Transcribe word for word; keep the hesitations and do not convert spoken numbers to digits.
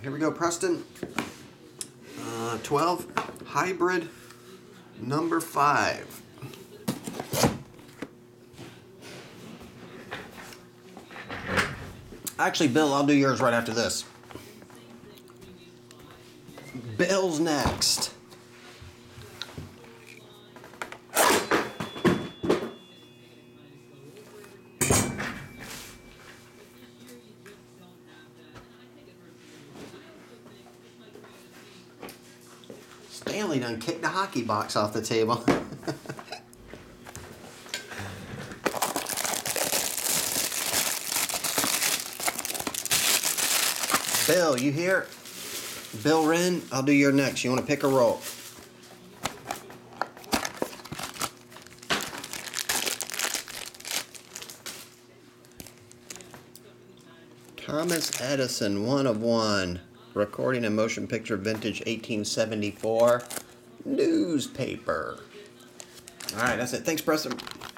Here we go, Preston. Uh, twelve, hybrid number five. Actually, Bill, I'll do yours right after this. Bill's next. Stanley done kicked the hockey box off the table. Bill, you here? Bill Wren, I'll do your next. You want to pick a roll? Thomas Edison, one of one. Recording and motion picture vintage eighteen seventy-four. Newspaper. All right, that's it. Thanks, Preston.